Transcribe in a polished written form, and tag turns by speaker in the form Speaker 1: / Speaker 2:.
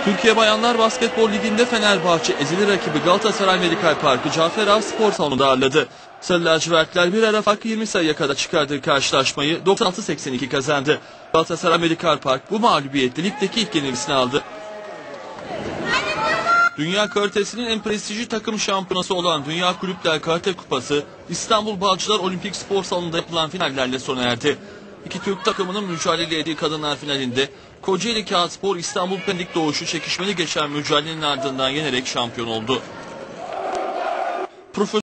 Speaker 1: Türkiye Bayanlar Basketbol Ligi'nde Fenerbahçe ezeli rakibi Galatasaray Medikal Parkı Cafer Ağa Spor Salonu'nda ağırladı. Sarı lacivertler bir ara farklı 20 sayıya kadar çıkardığı karşılaşmayı 96-82 kazandı. Galatasaray Medikal Park bu mağlubiyetle ligdeki ilk yenilgisini aldı. Dünya Karatesi'nin en prestijli takım şampiyonası olan Dünya Kulüpler Karate Kupası, İstanbul Balcılar Olimpik Spor Salonu'nda yapılan finallerle sona erdi. İki Türk takımının mücadele ettiği kadınlar finalinde Kocaeli Kağıtspor İstanbul Pendik Doğuş'u çekişmeli geçen mücadelenin ardından yenerek şampiyon oldu.